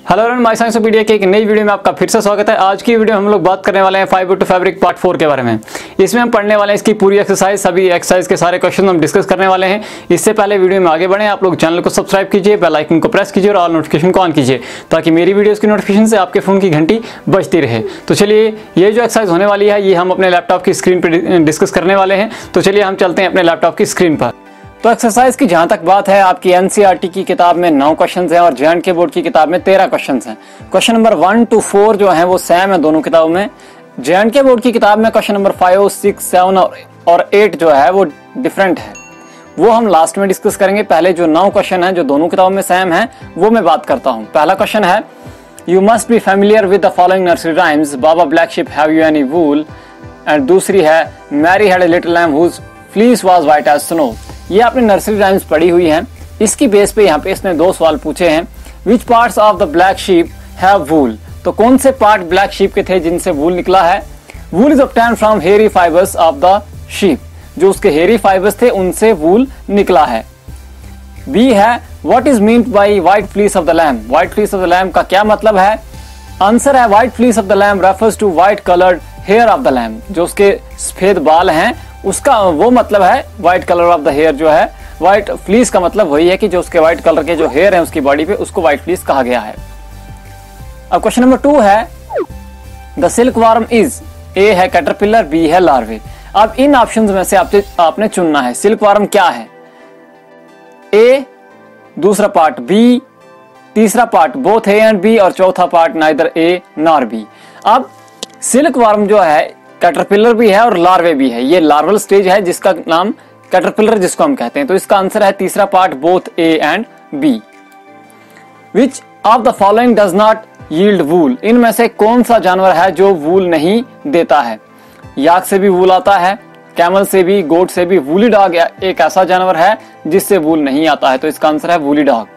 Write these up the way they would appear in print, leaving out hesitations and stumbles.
Hello everyone, my साइंसोपीडिया के एक नई वीडियो में आपका फिर से स्वागत है। आज की वीडियो हम लोग बात करने वाले हैं फाइबर टू फैब्रिक पार्ट 4 के बारे में। इसमें हम पढ़ने वाले हैं इसकी पूरी एक्सरसाइज, सभी एक्सरसाइज के सारे क्वेश्चन हम डिस्कस करने वाले हैं। इससे पहले वीडियो में आगे बढ़े आप लोग चैनल को सब्सक्राइब कीजिए, बेल आइकन को प्रेस कीजिए और ऑल नोटिफिकेशन को ऑन कीजिए ताकि मेरी वीडियोज़ की नोटिफिकेशन से आपके फ़ोन की घंटी बजती रहे। तो चलिए, ये जो एक्सरसाइज होने वाली है ये हम अपने लैपटॉप की स्क्रीन पर डिस्कस करने वाले हैं। तो चलिए हम चलते हैं अपने लैपटॉप की स्क्रीन पर। तो एक्सरसाइज की जहां तक बात है, आपकी एनसीईआरटी की किताब में 9 क्वेश्चंस हैं और जेएंडके बोर्ड की किताब में 13 क्वेश्चंस हैं। क्वेश्चन नंबर 1 to 4 जो है वो सेम है दोनों किताबों में। जेएंडके बोर्ड की किताब में क्वेश्चन नंबर 5, 6, 7 और 8 जो है वो डिफरेंट है, वो हम लास्ट में डिस्कस करेंगे। पहले जो 9 क्वेश्चन है जो दोनों किताबों में सेम है वो मैं बात करता हूँ। पहला क्वेश्चन है, you must be familiar with the following nursery rhymes, baa baa black sheep have you any wool. And दूसरी है, Mary had a little lamb whose fleece was white as snow. ये आपने नर्सरी राइम्स पढ़ी हुई हैं। इसकी base पे यहाँ पे इसने 2 सवाल पूछे हैं। Which parts of the black sheep have wool, तो कौन से पार्ट ब्लैक शीप के थे जिनसे वूल निकला है। Wool is obtained from hairy fibres of the sheep, जो उसके हेयरी फाइबर्स थे उनसे वूल निकला है। बी है, what is meant by white fleece of the lamb, white fleece of the lamb का क्या मतलब है। आंसर है, white fleece of the lamb refers to white coloured hair of the lamb, जो उसके सफेद बाल हैं उसका वो मतलब है white colour of the hair जो है। व्हाइट फ्लीस का मतलब वही है कि जो उसके व्हाइट कलर के जो हेयर हैं उसकी बॉडी पे, उसको व्हाइट फ्लीस कहा गया है। अब क्वेश्चन नंबर 2 है, the silk worm is, A है कैटरपिलर, बी है लार्वे। अब इन ऑप्शंस में से आपने चुनना है। सिल्क वार्म क्या है, ए, दूसरा पार्ट बी, तीसरा part both A and B और चौथा part neither A nor B. अब सिल्क वार्म जो है कैटरपिलर भी है और लार्वे भी है। ये लार्वल स्टेज है जिसका नाम कैटरपिलर जिसको हम कहते हैं। तो इसका आंसर है तीसरा part both A and B. Which of the following does not yield wool, इनमें से कौन सा जानवर है जो वूल नहीं देता है। याक से भी वूल आता है, कैमल से भी, गोट से भी। वूली डॉग एक ऐसा जानवर है जिससे वूल नहीं आता है, तो इसका आंसर है वूली डॉग।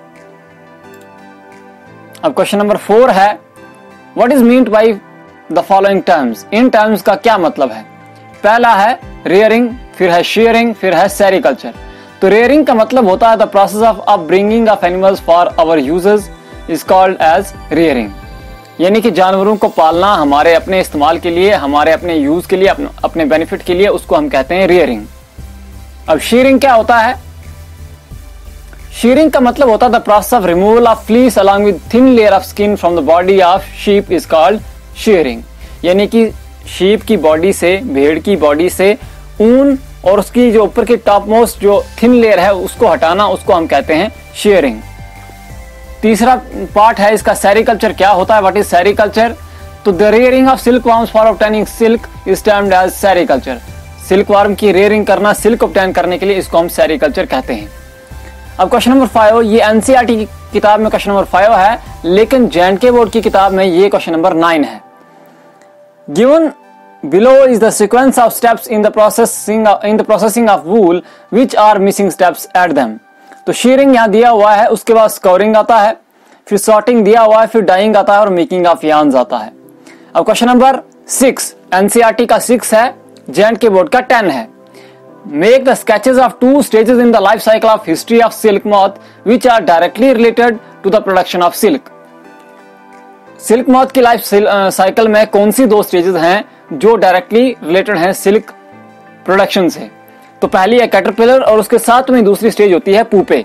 अब क्वेश्चन नंबर 4 है, what is meant by the following terms, इन टर्म्स का क्या मतलब है। पहला है रेयरिंग, फिर है शेयरिंग, फिर है सेरिकल्चर। तो रेयरिंग का मतलब होता है the process of upbringing of animals for our users is called as rearing, यानी कि जानवरों को पालना हमारे अपने इस्तेमाल के लिए, हमारे अपने यूज के लिए, अपने बेनिफिट के लिए, उसको हम कहते हैं रेयरिंग। अब शेयरिंग क्या होता है। शेयरिंग का मतलब होता है the process of removal of fleece along with thin layer of skin from the body of sheep is called shearing, यानी कि शीप की बॉडी से, भेड़ की बॉडी से ऊन और उसकी जो ऊपर की टॉप मोस्ट जो थिन लेयर है उसको हटाना, उसको हम कहते हैं शेयरिंग। तीसरा पार्ट है इसका सेरिकल्चर। क्या होता है, व्हाट इज सेरिकल्चर। तो the rearing of silk worms for obtaining silk is termed as sericulture. Silk worm की रेयरिंग करना, सिल्क ऑब्टेन करने के लिए, इसको हम सेरिकल्चर कहते हैं। अब क्वेश्चन नंबर 5, ये एनसीईआरटी की किताब में क्वेश्चन नंबर 5 है, लेकिन जेएंडके बोर्ड की किताब में ये क्वेश्चन नंबर 9 है। Given below is the sequence of steps in the processing of wool, which are missing steps at them। तो shearing यहाँ दिया हुआ है, उसके बाद scouring आता है, फिर sorting दिया हुआ है, फिर dyeing आता है और making of yarns आता है। अब क्वेश्चन नंबर 6 एनसीईआरटी का 6 है, जेएंडके बोर्ड का 10 है। Make the sketches of 2 stages in the life cycle of history of silk moth, which are directly related to the production of silk। Silk moth की life cycle में कौन सी 2 stages हैं जो डायरेक्टली रिलेटेड हैं silk production से। तो पहली है कैटरपिलर और उसके साथ में दूसरी स्टेज होती है पुपे।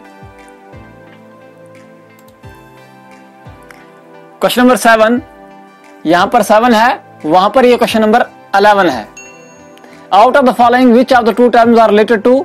क्वेश्चन नंबर 7, यहां पर 7 है, वहां पर ये क्वेश्चन नंबर 11 है। Out of the following which of the 2 terms are related to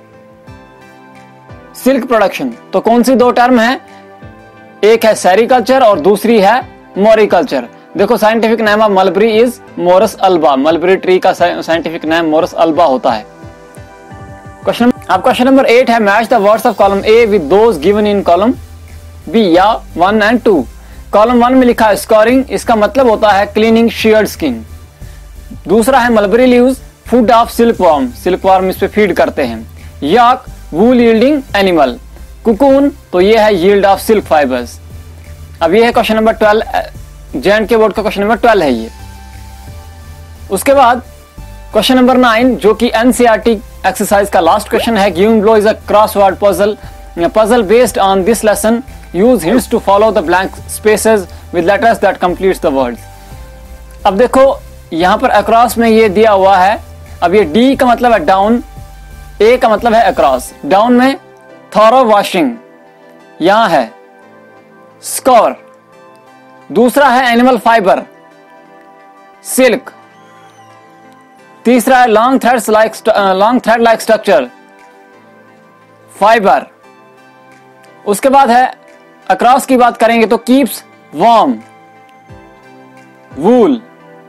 silk production, तो कौन सी 2 टर्म है। एक है सेरिकल्चर और दूसरी है मोरिकल्चर। देखो, scientific name of mulberry is Morus alba, mulberry tree का साइंटिफिक नेम मोरस अल्बा होता है। क्वेश्चन नंबर 8 है, match the words of column A with those given in column B या 1 एंड 2। कॉलम 1 में लिखा है स्कोरिंग, इसका मतलब होता है क्लीनिंग शेयर्ड स्किन। दूसरा है mulberry leaves, food of silk worm, silk worm इस पे फीड करते हैं। Yak, wool yielding animal. Cocoon, तो ये है यील्ड ऑफ सिल्क फाइबर्स। अब ये है क्वेश्चन नंबर 12, जेएंडके बोर्ड का क्वेश्चन नंबर 12 है ये। उसके बाद क्वेश्चन नंबर 9 जो कि एनसीईआरटी एक्सरसाइज का लास्ट क्वेश्चन है, given below is a crossword puzzle based on this lesson use hints to follow the blank spaces with letters that completes the words. अब देखो यहां पर अक्रॉस में ये दिया हुआ है। अब ये डी का मतलब है डाउन, ए का मतलब है अक्रॉस। डाउन में थॉरो वॉशिंग, यहां है स्कोर। दूसरा है एनिमल फाइबर, सिल्क। तीसरा है long thread like structure, fibre. उसके बाद है अक्रॉस की बात करेंगे तो keeps warm, wool.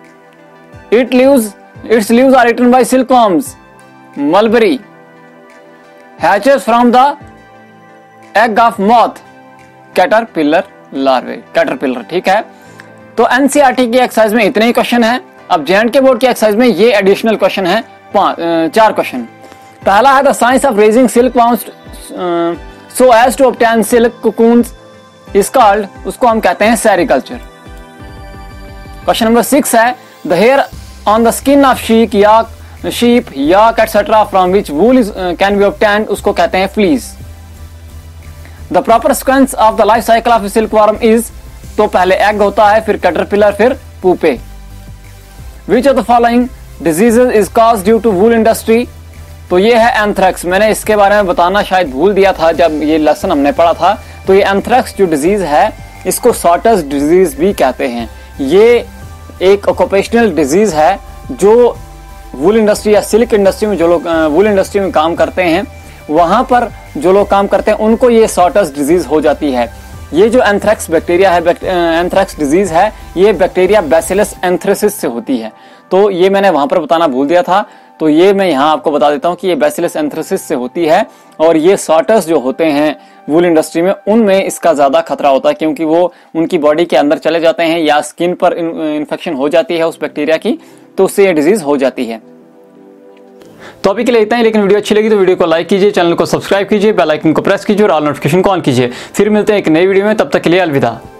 Its leaves are eaten by silkworms, mulberry. Hatches from the egg of moth, caterpillar larvae, caterpillar. ठीक है, तो एनसीईआरटी की एक्सरसाइज में इतने ही क्वेश्चन हैं। अब जेएंडके बोर्ड की एक्सरसाइज में ये एडिशनल क्वेश्चन है 4 क्वेश्चन। पहला है the science of raising silkworms so as to obtain silk cocoons is called, उसको हम कहते हैं सेरिकल्चर। क्वेश्चन नंबर 6 है the hair on the skin of sheep yak etcetera from which wool can be obtained, उसको कहते हैं fleece. The proper sequence of the life cycle of silkworm is, तो पहले एग होता है, फिर कैटरपिलर, फिर pupae. Which of the following diseases is cause due to wool industry, तो ये है एंथ्रेक्स। मैंने इसके बारे में बताना शायद भूल दिया था जब ये लेसन हमने पढ़ा था। तो ये एंथ्रेक्स जो डिजीज है इसको सॉटर्स डिजीज भी कहते हैं। ये एक ऑक्यूपेशनल डिजीज है जो वूल इंडस्ट्री या सिल्क इंडस्ट्री में जो लोग वूल इंडस्ट्री में काम करते हैं, वहां पर जो लोग काम करते हैं उनको ये सॉटर्स डिजीज हो जाती है। ये जो एंथ्रेक्स बैक्टीरिया है, एंथ्रेक्स डिजीज है, ये बैक्टीरिया बैसिलस एंथ्रेसिस से होती है। तो ये मैंने वहां पर बताना भूल दिया था, तो ये मैं यहाँ आपको बता देता हूँ कि ये बैसिलस एंथ्रेसिस से होती है। और ये सॉटर्स जो होते हैं वूल इंडस्ट्री में, उनमें इसका ज्यादा खतरा होता है क्योंकि वो उनकी बॉडी के अंदर चले जाते हैं या स्किन पर इन्फेक्शन हो जाती है उस बैक्टीरिया की, तो उससे ये डिजीज हो जाती है। तो अभी के लिए इतना ही, लेकिन वीडियो अच्छी लगी तो वीडियो को लाइक कीजिए, चैनल को सब्सक्राइब कीजिए, बेल आइकन को प्रेस कीजिए और ऑल नोटिफिकेशन को ऑन कीजिए। फिर मिलते हैं एक नई वीडियो में, तब तक के लिए अलविदा।